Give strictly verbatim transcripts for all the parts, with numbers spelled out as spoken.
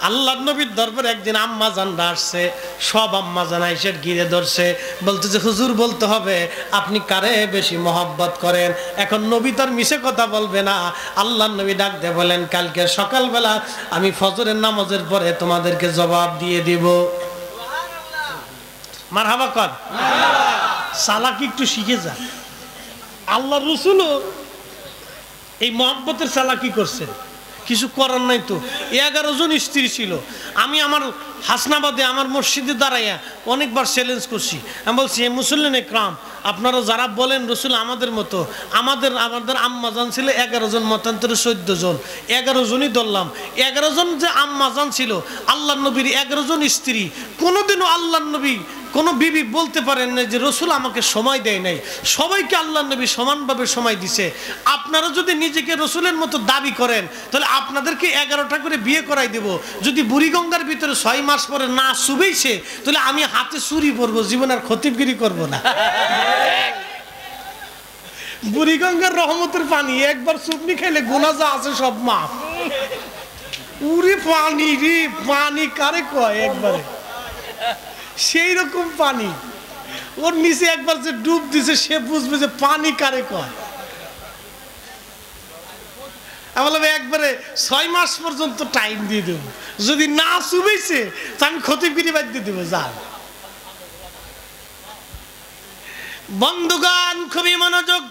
আল্লাহর নবীর দরবারে একদিন আম্মা জানরা আসছে, সব আম্মা জান আয়েশার ঘিরে ধরছে, বলতে যে হুজুর বলতে হবে আপনি কারে বেশি মহব্বত করেন। এখন নবী তার মিছে কথা বলবে না। আল্লাহর নবী ডাক দিয়ে বলেন, কালকে সকালবেলা আমি ফজরের নামাজের পরে তোমাদেরকে জবাব দিয়ে দিব। মারহাবা কর, চালাকি একটু শিখে যা। আল্লাহ রসুলও এই মহব্বতের চালাকি করছেন, কিছু করার নাই তো। এগারো জন স্ত্রী ছিল। আমি আমার হাসনাবাদে আমার মসজিদে দাঁড়াইয়া অনেকবার চ্যালেঞ্জ করছি। আমি বলছি, এ মুসল্লিন একরাম, আপনারা যারা বলেন রসুল আমাদের মতো, আমাদের আমাদের আম্মাজান ছিল এগারো জন, মতান্তরে চোদ্দ জন, এগারো জনই ধরলাম। এগারো জন যে আম্মাজান ছিল, আল্লাহ নবীর এগারো জন স্ত্রী, কোনোদিনও আল্লাহ নবী কোনো বিবি বলতে পারেন না যে রসুল আমাকে সময় দেয় নাই। সবাইকে আল্লাহ নবী সমানভাবে সময় দিছে। আপনারা যদি নিজেকে রসুলের মতো দাবি করেন তাহলে আপনাদেরকে এগারোটা করে বিয়ে করাই দেব। যদি বুড়িগঙ্গার ভিতরে ছয় মাস পরে না শুবেইছে তাহলে আমি হাতে চুরি পরবো, জীবন আর খতিবগিরি করবো না। বুড়িগঙ্গার রহমতের পানি একবার চুপনি খাইলে গুনাহ যা আছে সব মাফ। উরে পানি রে পানি কারে কয় একবারে, সেই রকম পানি। ওর নিচে একবার যে ডুব দিছে সে বুঝবে যে পানি কারে কয়। আমি বললাম একবারে ছয় মাস পর্যন্ত টাইম দিয়ে দেবো, যদি না শুবেছে তো আমি খতিবগিরি বাদ দিয়ে দেবো। যান বন্ধুগণ, খুবই মনোযোগ।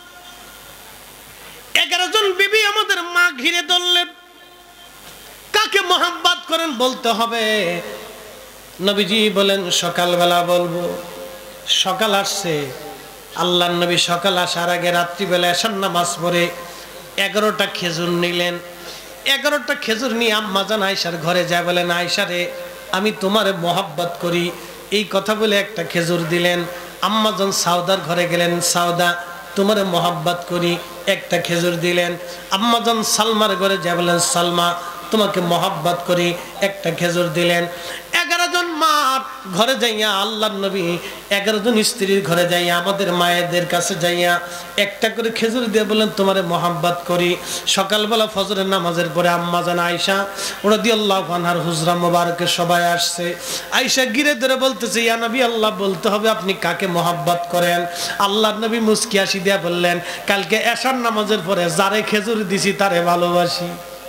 এগারো জন বিবি আমাদের মা ঘিরে ধরলেন। কাকে মোহাব্বত করেন বলতে হবে। নবীজি বলেন সকালবেলা বলবো। সকাল আসছে, আল্লাহর নবী সকাল আসার আগে রাত্রিবেলা এশার নামাজ পড়ে এগারোটা খেজুর নিলেন। এগারোটা খেজুর নিয়ে আম্মা জান আয়েশার ঘরে যায়, বলেন আয়েশা রে আমি তোমারে মোহাব্বত করি, এই কথা বলে একটা খেজুর দিলেন। আম্মা জান সাউদার ঘরে গেলেন, সাউদা তোমারে মোহাব্বত করি, একটা খেজুর দিলেন। আম্মা জান সালমার ঘরে যায়, বলেন সালমা তোমাকে মোহাব্বত করি, একটা খেজুর দিলেন। এগারো জন মার ঘরে যাইয়া আল্লাহর নবী এগারো জন স্ত্রীর ঘরে যাইয়া আমাদের মায়েদের কাছে যাইয়া একটা করে খেজুর দিয়ে বলেন তোমারে মোহাব্বত করি। সকালবেলা ফজরের নামাজের পরে আম্মা জান আয়েশা রাদিয়াল্লাহু আনহার হুজরা মোবারকে সবাই আসছে। আয়েশা গিরে ধরে বলতেছে, ইয়া নবী আল্লাহ বলতে হবে আপনি কাকে মোহাব্বত করেন। আল্লাহর নবী মুস্কি হাসি দিয়া বললেন, কালকে এশার নামাজের পরে যারে খেজুর দিছি তারে ভালোবাসি।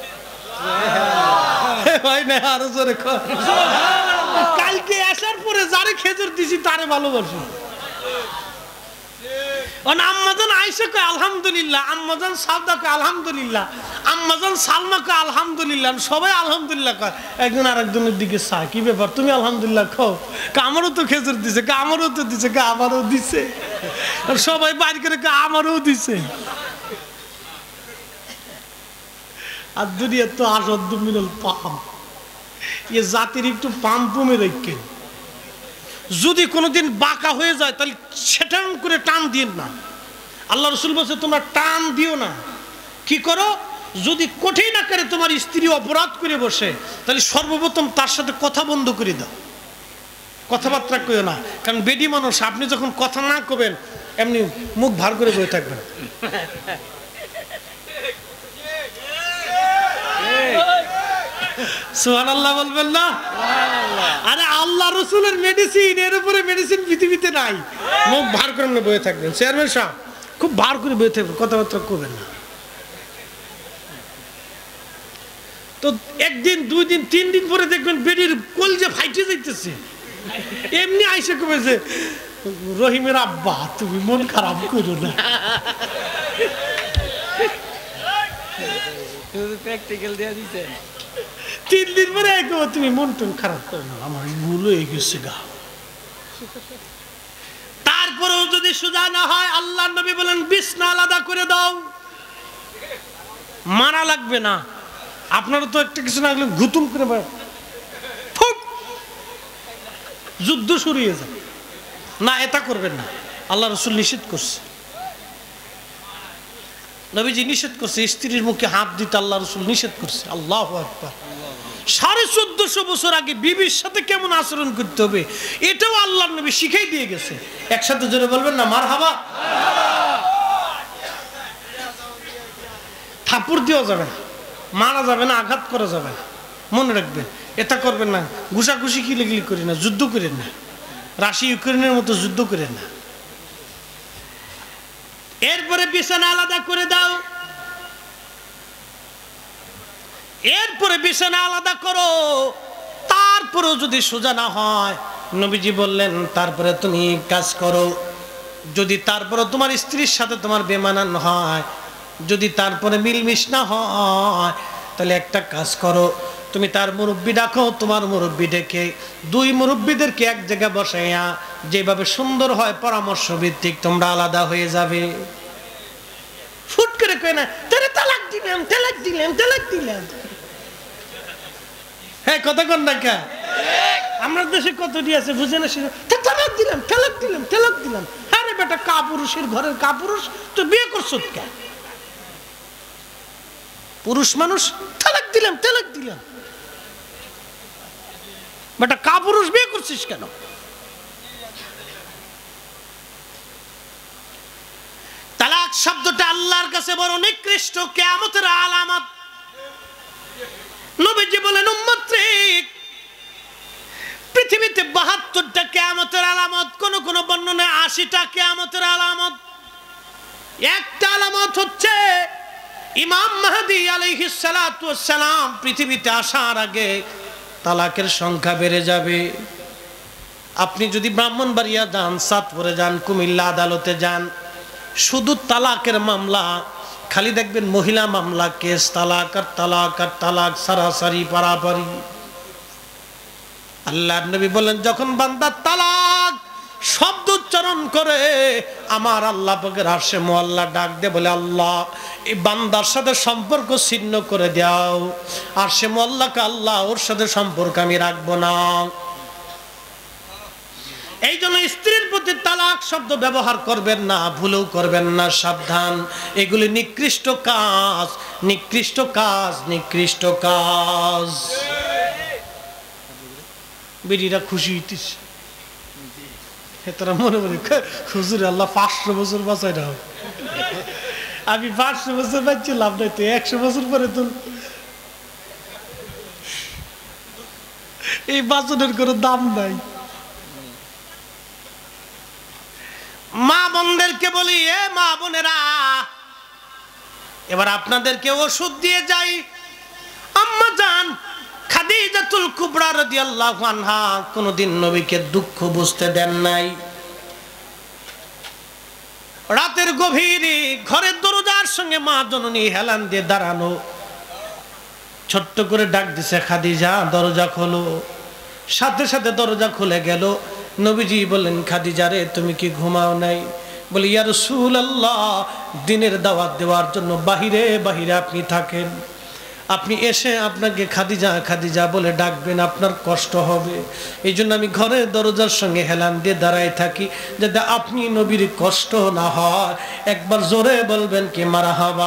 কালকে আসার পরে যারে খেজুর দিছি তারে ভালোবাসি। আম্মাজান আয়েশা কয় আলহামদুলিল্লাহ, আম্মাজান সাউদা কয় আলহামদুলিল্লাহ, আম্মাজান সালমা কয় আলহামদুলিল্লাহ, সবাই আলহামদুলিল্লাহ কয়। একজন আরেকজনের দিকে চা, কি ব্যাপার তুমি আলহামদুলিল্লাহ খাও? আমারও তো খেজুর দিছে, আমারও তো দিছে, আমারও দিছে। সবাই বাইর করে আমারও দিছে। আর দুনিয়া তো আসদ্দ মিনল পাম, এ জাতির একটু পাম কমে রাখেন। যদি কোনোদিন বাঁকা হয়ে যায় তাহলে সেটাং করে টান দিন না। আল্লাহ রসুল বলছে তোমরা টান দিও না। কি করো, যদি কঠিন আকারে তোমার স্ত্রী অপরাধ করে বসে তাহলে সর্বপ্রথম তার সাথে কথা বন্ধ করে দাও, কথাবার্তা কইও না। কারণ বেডি মানুষ, আপনি যখন কথা না কবেন এমনি মুখ ভার করে বসে থাকবেন। সুবহানাল্লাহ বলবেন না? আরে আল্লাহ রসুলের মেডিসিন, এর উপরে মেডিসিন পৃথিবীতে নাই। মুখ ভার করে বয়ে থাকবেন। চেয়ারম্যান সাহেব খুব ভার করে বয়ে থাকবেন, কথাবার্তা করবেন না। তো একদিন দুই দিন তিন দিন পরে দেখবেন বেডির কলজে ফাইটে যাইতেছে। এমনি আইসা কবে যে রহিমের আব্বা তুমি মন খারাপ করো না। প্র্যাকটিক্যাল দেয়া দিতে তিন দিন পরে তুমি মন টন খারাপ করো না, আমার ভুল হয়ে গেছে গা। তারপরেও যদি সোজা না হয় আল্লাহর নবী বলেন বিছনা আলাদা করে দাও, মারা লাগবে না। আপনারা তো একটা কিছু না হলে গুতুম করে যুদ্ধ শুরু হয়ে যায় না, এটা করবেন না। আল্লাহ রসুল নিষেধ করছে, নবীজি নিষেধ করছে, স্ত্রীর মুখে হাত দিতে আল্লাহ রসুল নিষেধ করছে। আল্লাহু আকবার। সাড়ে চোদ্দশো বছর আগে বিবির সাথে কেমন আচরণ করতে হবে এটাও আল্লাহর নবী শিখাই দিয়ে গেছে। একসাথে জোরে বলবেন না মারহাবা। থাপ্পড় দেওয়া যাবে না, মারা যাবে না, আঘাত করা যাবে না, মনে রাখবেন, এটা করবেন না, ঘুষাঘুষি কিলিগিলি করি না, যুদ্ধ করেন না, রাশিয়া ইউক্রেনের মতো যুদ্ধ করেন না। এরপরে বিছানা আলাদা করে দাও, এরপরে বিছানা আলাদা করো। তারপরেও যদি সোজা না হয়, নবীজি বললেন তারপরে তুমি কাজ করো। যদি তারপরে তোমার স্ত্রীর সাথে তোমার বেমানান হয়, যদি তারপরে মিলমিশ না হয়, তাহলে একটা কাজ করো, তুমি তার মুরব্বি ডাকো, তোমার মুরব্বি ডেকে দুই মুরব্বিদেরকে এক জায়গায় বসাইয়া যেভাবে সুন্দর হয় পরামর্শ ভিত্তিক তোমরা আলাদা হয়ে যাবে। ফুট করে কয় না তোরে তালাক দিলাম, তালাক দিলাম, তালাক দিলাম। হ্যাঁ, কথা কন না কা? আমরা দেশে কতটি আছে বুঝে না, তালাক দিলাম, তালাক দিলাম, তালাক দিলাম। আরে বেটা, কাপুরুষের ঘরের কাপুরুষ, তো বিয়ে করছো কেন? পুরুষ মানুষ তালাক দিলাম, তালাক দিলাম। বেটা, কাপুরুষ বিয়ে করছিস কেন? তালাক শব্দটা আল্লাহর কাছে বড় নিকৃষ্ট, কিয়ামতের আলামত। নবীজি বলেন উম্মতরে, পৃথিবীতে বাহাত্তরটা কিয়ামতের আলামত, কোন কোন বর্ণনায় আশিটা কিয়ামতের আলামত। একটা আলামত হচ্ছে ইমাম মাহদী আলাইহিস সালাতু ওয়াস সালাম পৃথিবীতে আসার আগে তালাকের সংখ্যা বেড়ে যাবে। আপনি যদি ব্রাহ্মণবাড়িয়া যান, সাতপুরে যান, কুমিল্লা আদালতে যান, শুধু তালাকের মামলা খালি দেখবেন, মহিলা মামলা কেস, তালাক আর তালাক আর তালাক, সারাসারি পারাপারি। আল্লাহর নবী বলেন, যখন বান্দা তালাক শব্দ উচ্চারণ করে, আমার আল্লাহ পাকের আরশে মুআল্লা ডাক দে, বলে আল্লাহ এই বান্দার সাথে সম্পর্ক ছিন্ন করে দাও। আরশে মুআল্লাকে, আল্লাহ ওর সাথে সম্পর্ক আমি রাখবো না। এই জন্য স্ত্রীর প্রতি তালাক শব্দ ব্যবহার করবেন না, ভুলেও করবেন না, সাবধান। এগুলি নিকৃষ্ট কাজ, নিকৃষ্ট কাজ, নিকৃষ্ট কাজ। বেরিরা খুশি হইতিস, তারা মনে মনে হুজুর আল্লাহ পাঁচশো বছর বাঁচাই না। আমি পাঁচশো বছর বাঁচছি, লাভ নাই তো, একশো বছর পরে তো এই বাঁচনের কোনো দাম নাই। মা বোনদেরকে বলি, এ মা বোনেরা, এবার আপনাদেরকে ওষুধ দিয়ে যাই। আম্মা জান খাদিজাতুল কুবরা রাদিয়াল্লাহু আনহা কোনদিন নবীকে দুঃখ বুঝতে দেন নাই। রাতের গভীরে ঘরের দরজার সঙ্গে মা জননী হেলান দিয়ে দাঁড়ানো, ছোট্ট করে ডাক দিছে, খাদিজা দরজা খোলো। সাথে সাথে দরজা খুলে গেল। নবীজি বললেন, খাদিজা রে, তুমি কি ঘুমাও নাই? বলি, ইয়া রাসূলুল্লাহ, দিনের দাওয়াত দেওয়ার জন্য বাহিরে বাহিরে আপনি থাকেন, আপনি এসে আপনাকে খাদিজা খাদিজা বলে ডাকবেন, আপনার কষ্ট হবে। এই জন্য আমি ঘরের দরজার সঙ্গে হেলান দিয়ে দাঁড়ায় থাকি, যাতে আপনি নবীর কষ্ট না হয়। একবার জোরে বলবেন কি মারহাবা।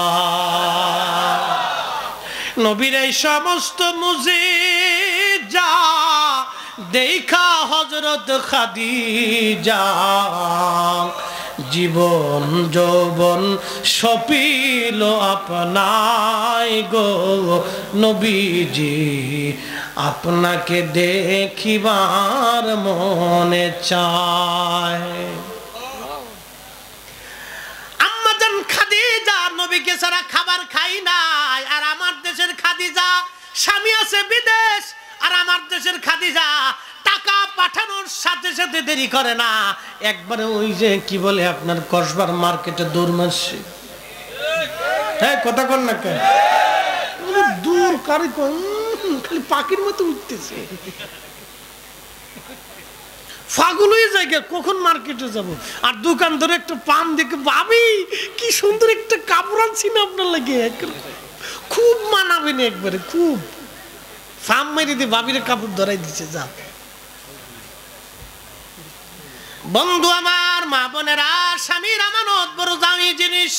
নবীর এই সমস্ত মুজিজা দেখা হযরত খাদিজা জীবন যৌবন সপিল আপনাই গো নবীজি, আপনাকে দেখিবার মনে চায়। আম্মা জান খাদিজা নবীকে ছাড়া খাবার খাই নাই। আর আমার দেশের খাদিজা স্বামী আছে বিদেশ, আর আমার দেশের খাদিজা টাকা পাঠানোর সাথে সাথে দেরি করে না, একবারে ওই যে কি বলে আপনার কসবার মার্কেটে দৌড় মারছে। হ্যাঁ, কথা কন না কেন? দূর কারি খালি পাখির মতো উঠতেছে, পাগল হয়ে যায়, কখন মার্কেটে যাব। আর দোকান ধরে একটা পান দেখে, ভাবি কি সুন্দর একটা কাপড় আনছি না আপনার লাগে, খুব মানাবেন একবারে, খুব ফার্ম মেরে দিয়ে ভাবির কাপড় ধরাই দিচ্ছে। যা বন্ধু আমার, মা বোনেরা, স্বামীর আমানত বড় দামি জিনিস।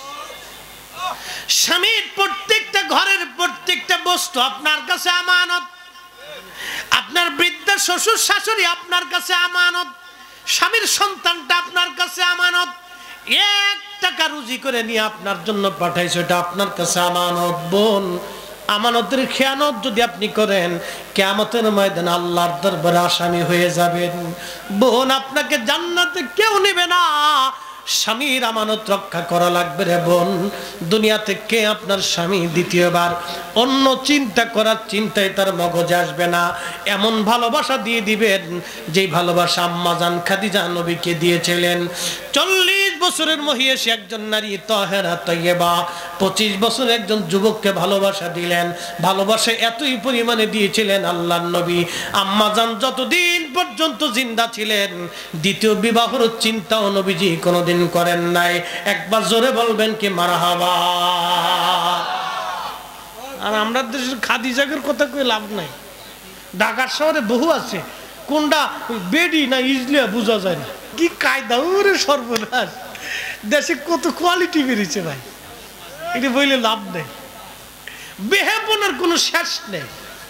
স্বামীর প্রত্যেকটা ঘরের প্রত্যেকটা বস্তু আপনার কাছে আমানত। আপনার বৃদ্ধ শ্বশুর শাশুড়ি আপনার কাছে আমানত, স্বামীর সন্তানটা আপনার কাছে আমানত। এক টাকা রুজি করে নিয়ে আপনার জন্য পাঠাইছে, এটা আপনার কাছে আমানত। বোন, আমানতের খেয়ানত যদি আপনি করেন, কিয়ামতের ময়দানে আল্লাহর দরবারে আসামি হয়ে যাবেন। বোন, আপনাকে জান্নাতে কেউ নেবে না, স্বামীর আমানত রক্ষা করা লাগবে রে বোন। দুনিয়াতে কে আপনার স্বামী দ্বিতীয়বার অন্য চিন্তা করার চিন্তায় তার মগজে আসবে না। এমন ভালোবাসা দিয়ে দিবেন যেই ভালোবাসা আম্মা জান খাদিজা নবীকে দিয়েছিলেন। চল্লিশ বছরের মহিষী একজন নারী তাহেরা তৈয়বা পঁচিশ বছর একজন যুবককে ভালোবাসা দিলেন। ভালোবাসা এতই পরিমাণে দিয়েছিলেন আল্লাহর নবী, আম্মা জান যতদিন পর্যন্ত জিন্দা ছিলেন দ্বিতীয় বিবাহের চিন্তাও নবীজি কোনোদিন করেন নাই। একবার জোরে বলবেন কি মারহাবা। আর আমরা দেশের খাদিজাকের কথা কই লাভ নাই। ঢাকার শহরে বহু আছে, কোনটা বেডি না ইজলিয়া বোঝা যায় না। কি কায়দা, ওরে সর্বনাশ। দেশে কত কোয়ালিটি বেরিয়েছে ভাই, এটা বললে লাভ নেই। বেহেপনার কোনো শেষ নেই।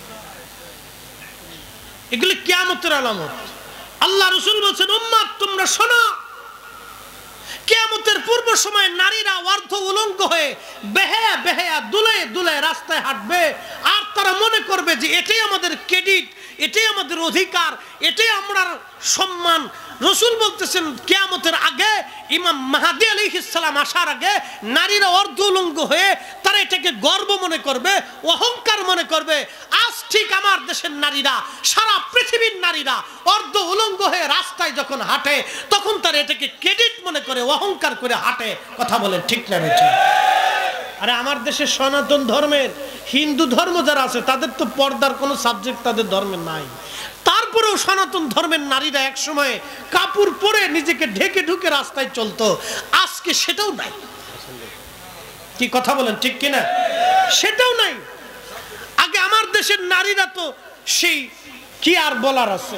এগুলি কিয়ামতের আলামত। আল্লাহ রাসূল বলেছেন, উম্মত তোমরা শোনো, কিয়ামতের পূর্ব সময়ে নারীরা অর্ধ উলঙ্গ হয়ে বেহায়া বেহায়া দুলে দুলে রাস্তায় হাঁটবে। আর তারা মনে করবে যে এটাই আমাদের ক্রেডিট, এটাই আমাদের অধিকার, এটাই আমরা সম্মান। রাসূল বলতেছেন কিয়ামতের আগে, ইমাম মাহদী আলাইহিস সালাম আসার আগে নারীরা অর্ধ উলঙ্গ হয়ে তারা এটাকে গর্ব মনে করবে, অহংকার মনে করবে। আজ ঠিক আমার দেশের নারীরা, সারা পৃথিবীর নারীরা অর্ধ উলঙ্গ হয়ে রাস্তায় যখন হাঁটে তখন তারা এটাকে ক্রেডিট মনে করে, অহংকার করে হাঁটে। কথা বলেন ঠিক না বেঠিক? আরে আমার দেশের সনাতন ধর্মের হিন্দু ধর্ম যারা আছে তাদের তো পর্দার কোনো সাবজেক্ট তাদের ধর্মের নাই। তারপরেও সনাতন ধর্মের নারীরা এক সময় কাপড় পরে নিজেকে ঢেকে ঢুকে রাস্তায় চলতো, আজকে সেটাও নাই। কি কথা বলেন ঠিক কিনা? সেটাও নাই। আগে আমার দেশের নারীরা তো সেই কি আর বলার আছে,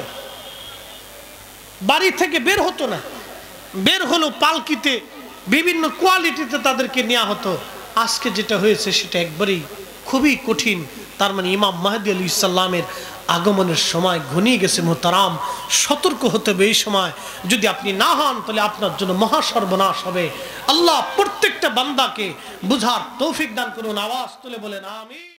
বাড়ি থেকে বের হতো না, বের হলো পালকিতে, বিভিন্ন কোয়ালিটিতে তাদেরকে নেওয়া হতো। আজকে যেটা হয়েছে সেটা একবারেই খুবই কঠিন। তার মানে ইমাম মাহদী আলাইহিস সালামের আগমনের সময় ঘনিয়ে গেছে। মোহতারাম, সতর্ক হতে হবে। এই সময় যদি আপনি না হন তাহলে আপনার জন্য মহা সর্বনাশ হবে। আল্লাহ প্রত্যেকটা বান্দাকে বুঝার তৌফিক দান করুন। আওয়াজ তুলে বলেন আমিন।